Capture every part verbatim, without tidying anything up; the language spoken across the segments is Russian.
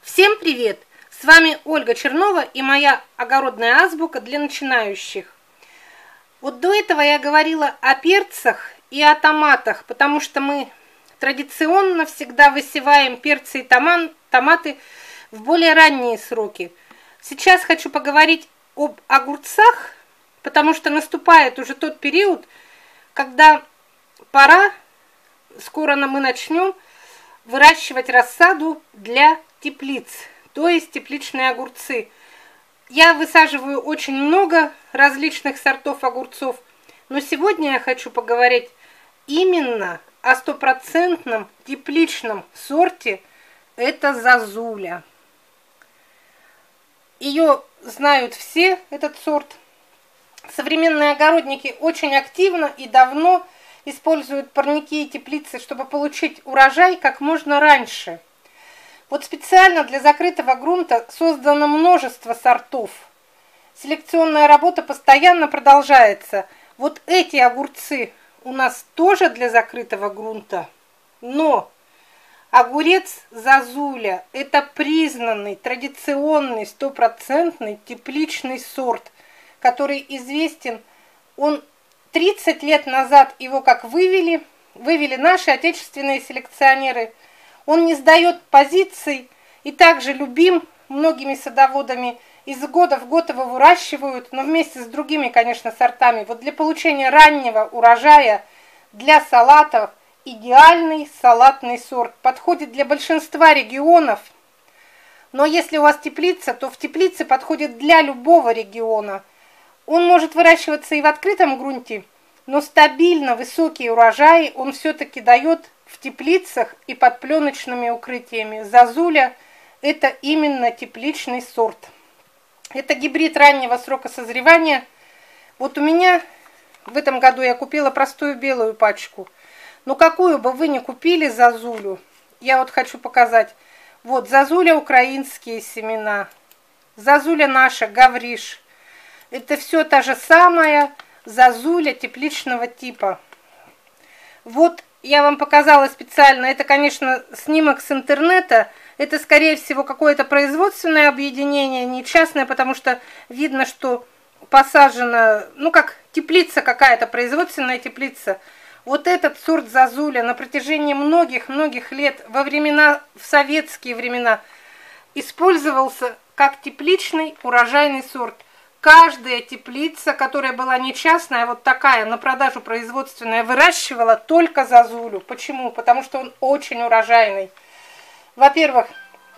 Всем привет! С вами Ольга Чернова и моя огородная азбука для начинающих. Вот до этого я говорила о перцах и о томатах, потому что мы традиционно всегда высеваем перцы и томаты в более ранние сроки. Сейчас хочу поговорить об огурцах, потому что наступает уже тот период, когда пора, скоро мы начнем выращивать рассаду для теплиц, то есть тепличные огурцы. Я высаживаю очень много различных сортов огурцов, но сегодня я хочу поговорить именно о стопроцентном тепличном сорте. Это зозуля. Ее знают все, этот сорт. Современные огородники очень активно и давно используют парники и теплицы, чтобы получить урожай как можно раньше. Вот специально для закрытого грунта создано множество сортов. Селекционная работа постоянно продолжается. Вот эти огурцы у нас тоже для закрытого грунта, но огурец зозуля – это признанный, традиционный, стопроцентный тепличный сорт, который известен. Он тридцать лет назад его как вывели, вывели наши отечественные селекционеры. Он не сдает позиций и также любим многими садоводами. Из года в год его выращивают, но вместе с другими, конечно, сортами. Вот для получения раннего урожая, для салатов, идеальный салатный сорт. Подходит для большинства регионов. Но если у вас теплица, то в теплице подходит для любого региона. Он может выращиваться и в открытом грунте, но стабильно высокие урожаи он все-таки дает в теплицах и под пленочными укрытиями. Зозуля – это именно тепличный сорт. Это гибрид раннего срока созревания. Вот у меня в этом году я купила простую белую пачку. Но какую бы вы ни купили зозулю, я вот хочу показать. Вот зозуля украинские семена, зозуля наша, гавриш. Это все та же самая зозуля тепличного типа. Вот я вам показала специально, это, конечно, снимок с интернета, это, скорее всего, какое-то производственное объединение, не частное, потому что видно, что посажена, ну, как теплица какая-то, производственная теплица. Вот этот сорт зозуля на протяжении многих-многих лет, во времена, в советские времена, использовался как тепличный урожайный сорт. Каждая теплица, которая была не частная, а вот такая, на продажу производственная, выращивала только зозулю. Почему? Потому что он очень урожайный. Во-первых,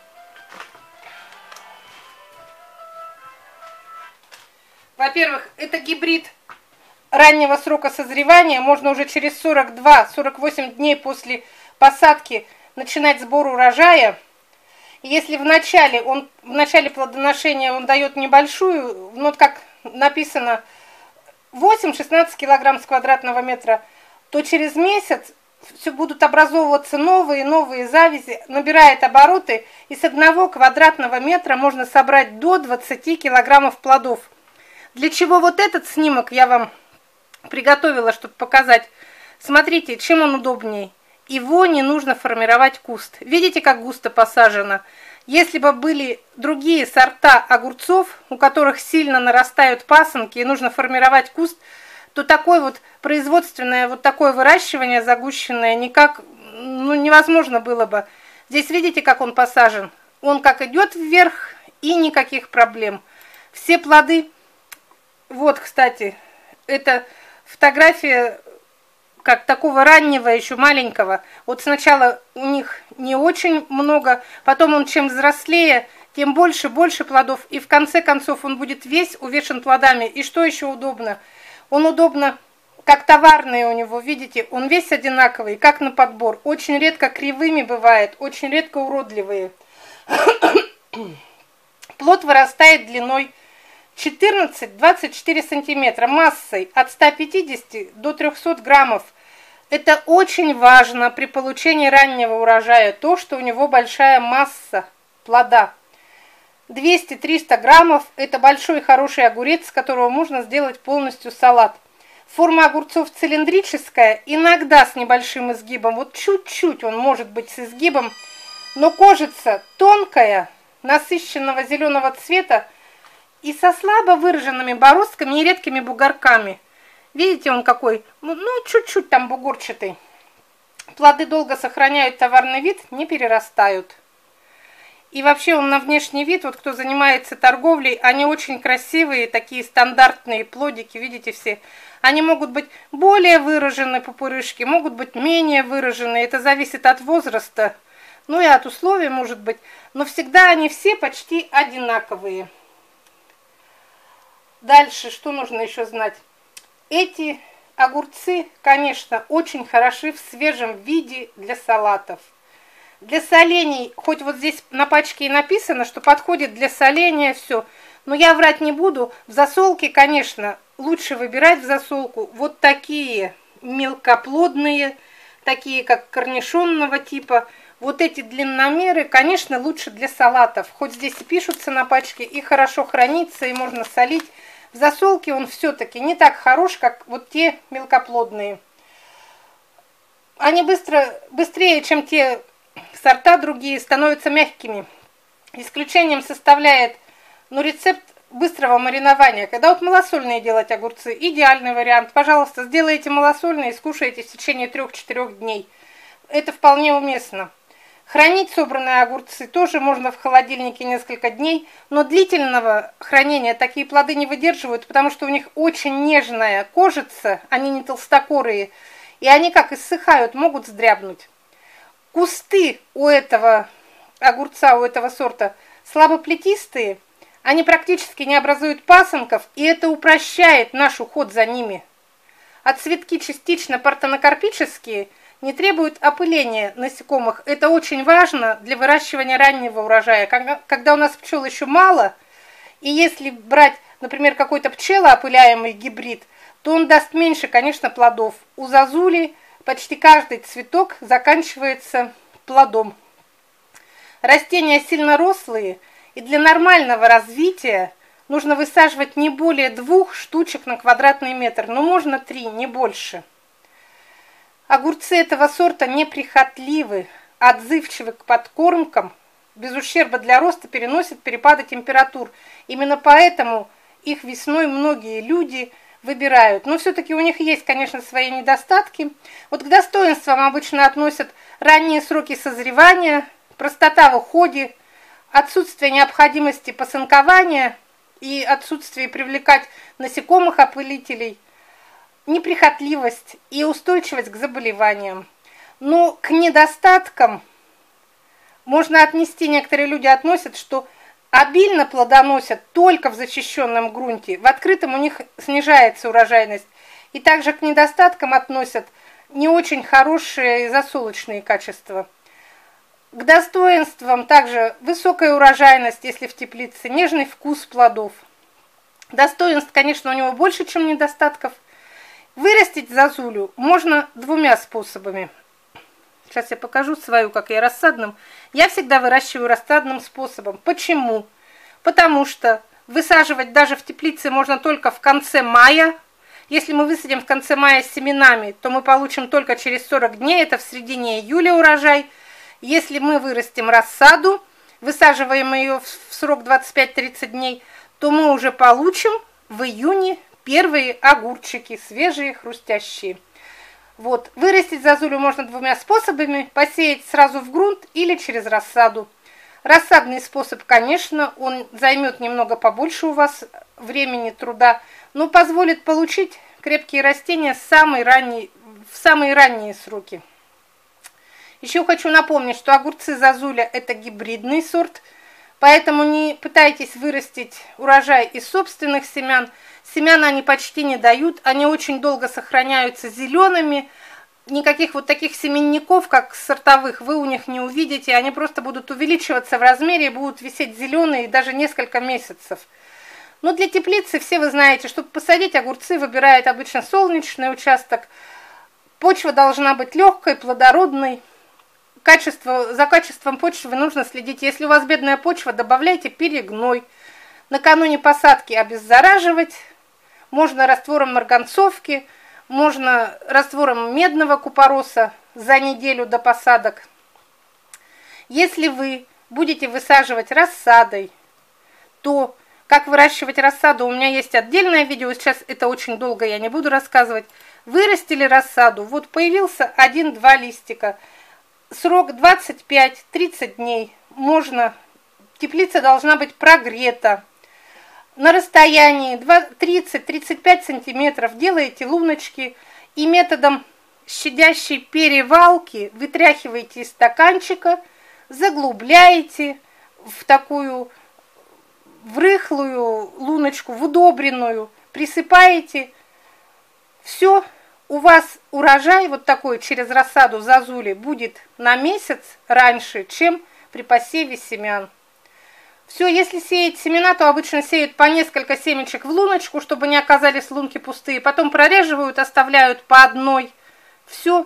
во-первых, это гибрид раннего срока созревания. Можно уже через сорок два — сорок восемь дней после посадки начинать сбор урожая. Если в начале, он, в начале плодоношения он дает небольшую, ну, как написано, восемь-шестнадцать килограмм с квадратного метра, то через месяц все будут образовываться новые новые завязи, набирает обороты, и с одного квадратного метра можно собрать до двадцати килограммов плодов. Для чего вот этот снимок я вам приготовила, чтобы показать. Смотрите, чем он удобнее. Его не нужно формировать куст. Видите, как густо посажено? Если бы были другие сорта огурцов, у которых сильно нарастают пасынки и нужно формировать куст, то такое вот производственное, вот такое выращивание загущенное никак, ну, невозможно было бы. Здесь видите, как он посажен? Он как идет вверх, и никаких проблем. Все плоды, вот, кстати, это фотография как такого раннего, еще маленького. Вот сначала у них не очень много, потом он чем взрослее, тем больше, больше плодов, и в конце концов он будет весь увешан плодами. И что еще удобно? Он удобно, как товарный у него, видите, он весь одинаковый, как на подбор. Очень редко кривыми бывает, очень редко уродливые. Плод вырастает длиной четырнадцать — двадцать четыре сантиметра, массой от ста пятидесяти до трёхсот граммов. Это очень важно при получении раннего урожая, то, что у него большая масса плода. двести-триста граммов – это большой хороший огурец, с которого можно сделать полностью салат. Форма огурцов цилиндрическая, иногда с небольшим изгибом, вот чуть-чуть он может быть с изгибом, но кожица тонкая, насыщенного зеленого цвета и со слабо выраженными бороздками и редкими бугорками. Видите, он какой, ну, чуть-чуть там бугорчатый. Плоды долго сохраняют товарный вид, не перерастают. И вообще он на внешний вид, вот кто занимается торговлей, они очень красивые, такие стандартные плодики, видите все. Они могут быть более выраженные пупырышки, могут быть менее выраженные, это зависит от возраста, ну и от условий, может быть. Но всегда они все почти одинаковые. Дальше, что нужно еще знать? Эти огурцы, конечно, очень хороши в свежем виде для салатов. Для солений, хоть вот здесь на пачке и написано, что подходит для соления все, но я врать не буду. В засолке, конечно, лучше выбирать в засолку вот такие мелкоплодные, такие как корнишонного типа. Вот эти длинномеры, конечно, лучше для салатов. Хоть здесь и пишутся на пачке, и хорошо хранится, и можно солить. В засолке он все-таки не так хорош, как вот те мелкоплодные. Они быстро, быстрее, чем те сорта другие, становятся мягкими. Исключением составляет ну, рецепт быстрого маринования. Когда вот малосольные делать огурцы, идеальный вариант. Пожалуйста, сделайте малосольные и скушайте в течение трех-четырех дней. Это вполне уместно. Хранить собранные огурцы тоже можно в холодильнике несколько дней, но длительного хранения такие плоды не выдерживают, потому что у них очень нежная кожица, они не толстокорые, и они как иссыхают, могут сдрябнуть. Кусты у этого огурца, у этого сорта слабоплетистые, они практически не образуют пасынков, и это упрощает наш уход за ними. А цветки частично партенокарпические не требуют опыления насекомых. Это очень важно для выращивания раннего урожая, когда, когда у нас пчел еще мало, и если брать, например, какой-то пчелоопыляемый гибрид, то он даст меньше, конечно, плодов. У зозули почти каждый цветок заканчивается плодом. Растения сильно рослые, и для нормального развития нужно высаживать не более двух штучек на квадратный метр, но можно три, не больше. Огурцы этого сорта неприхотливы, отзывчивы к подкормкам, без ущерба для роста переносят перепады температур. Именно поэтому их весной многие люди выбирают. Но все-таки у них есть, конечно, свои недостатки. Вот к достоинствам обычно относят ранние сроки созревания, простота в уходе, отсутствие необходимости посынкования и отсутствие привлекать насекомых-опылителей, неприхотливость и устойчивость к заболеваниям. Но к недостаткам можно отнести, некоторые люди относят, что обильно плодоносят только в защищенном грунте, в открытом у них снижается урожайность. И также к недостаткам относят не очень хорошие засолочные качества. К достоинствам также высокая урожайность, если в теплице, нежный вкус плодов. Достоинств, конечно, у него больше, чем недостатков. Вырастить зозулю можно двумя способами. Сейчас я покажу свою, как я рассадным. Я всегда выращиваю рассадным способом. Почему? Потому что высаживать даже в теплице можно только в конце мая. Если мы высадим в конце мая с семенами, то мы получим только через сорок дней, это в середине июля урожай. Если мы вырастим рассаду, высаживаем ее в срок двадцать пять-тридцать дней, то мы уже получим в июне первые огурчики, свежие, хрустящие. Вот. Вырастить зозулю можно двумя способами. Посеять сразу в грунт или через рассаду. Рассадный способ, конечно, он займет немного побольше у вас времени, труда, но позволит получить крепкие растения в самые ранние, в самые ранние сроки. Еще хочу напомнить, что огурцы зозуля – это гибридный сорт, поэтому не пытайтесь вырастить урожай из собственных семян. Семян они почти не дают, они очень долго сохраняются зелеными. Никаких вот таких семенников, как сортовых, вы у них не увидите. Они просто будут увеличиваться в размере и будут висеть зеленые даже несколько месяцев. Но для теплицы, все вы знаете, чтобы посадить огурцы, выбирают обычно солнечный участок. Почва должна быть легкой, плодородной. Качество, за качеством почвы нужно следить. Если у вас бедная почва, добавляйте перегной. Накануне посадки обеззараживать. Можно раствором марганцовки, можно раствором медного купороса за неделю до посадок. Если вы будете высаживать рассадой, то как выращивать рассаду, у меня есть отдельное видео, сейчас это очень долго, я не буду рассказывать. Вырастили рассаду, вот появился один-два листика, срок двадцать пять — тридцать дней, можно, теплица должна быть прогрета. На расстоянии тридцать — тридцать пять сантиметров делаете луночки и методом щадящей перевалки вытряхиваете из стаканчика, заглубляете в такую в рыхлую луночку, в удобренную, присыпаете. Все, у вас урожай вот такой через рассаду зозули будет на месяц раньше, чем при посеве семян. Все, если сеять семена, то обычно сеют по несколько семечек в луночку, чтобы не оказались лунки пустые. Потом прореживают, оставляют по одной. Все.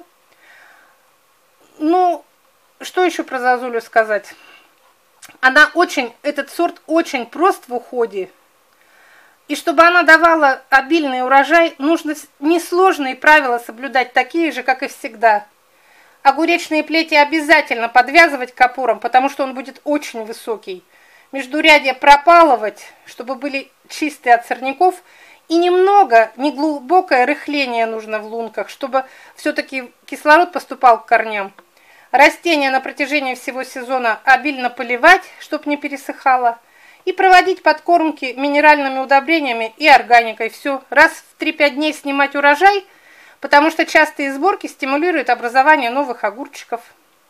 Ну, что еще про зозулю сказать? Она очень, этот сорт очень прост в уходе. И чтобы она давала обильный урожай, нужно несложные правила соблюдать, такие же, как и всегда. Огуречные плети обязательно подвязывать к опорам, потому что он будет очень высокий. Междурядья пропалывать, чтобы были чистые от сорняков. И немного, неглубокое рыхление нужно в лунках, чтобы все-таки кислород поступал к корням. Растения на протяжении всего сезона обильно поливать, чтобы не пересыхало. И проводить подкормки минеральными удобрениями и органикой. Все, раз в три-пять дней снимать урожай, потому что частые сборки стимулируют образование новых огурчиков.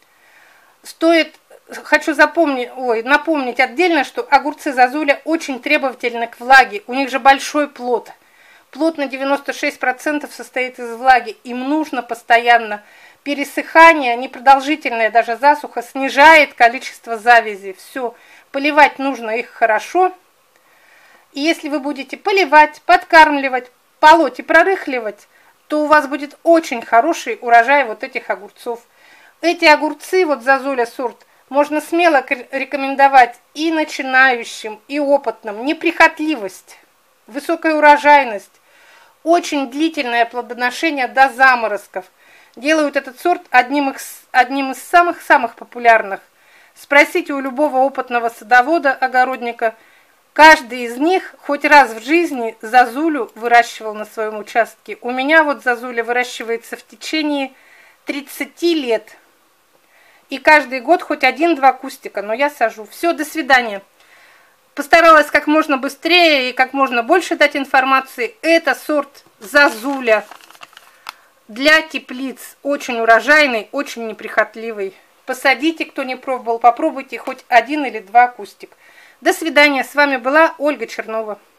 Стоит, хочу запомнить, ой, напомнить отдельно, что огурцы зозуля очень требовательны к влаге. У них же большой плод. Плод на девяносто шесть процентов состоит из влаги. Им нужно постоянно. Пересыхание, непродолжительная даже засуха снижает количество завязи. Все, поливать нужно их хорошо. И если вы будете поливать, подкармливать, полоть и прорыхливать, то у вас будет очень хороший урожай вот этих огурцов. Эти огурцы, вот зозуля сорт, можно смело рекомендовать и начинающим, и опытным. Неприхотливость, высокая урожайность, очень длительное плодоношение до заморозков делают этот сорт одним из, одним из самых-самых популярных. Спросите у любого опытного садовода, огородника, каждый из них хоть раз в жизни зозулю выращивал на своем участке. У меня вот зозуля выращивается в течение тридцати лет. И каждый год хоть один-два кустика, но я сажу. Все, до свидания. Постаралась как можно быстрее и как можно больше дать информации. Это сорт зозуля. Для теплиц очень урожайный, очень неприхотливый. Посадите, кто не пробовал, попробуйте хоть один или два кустик. До свидания. С вами была Ольга Чернова.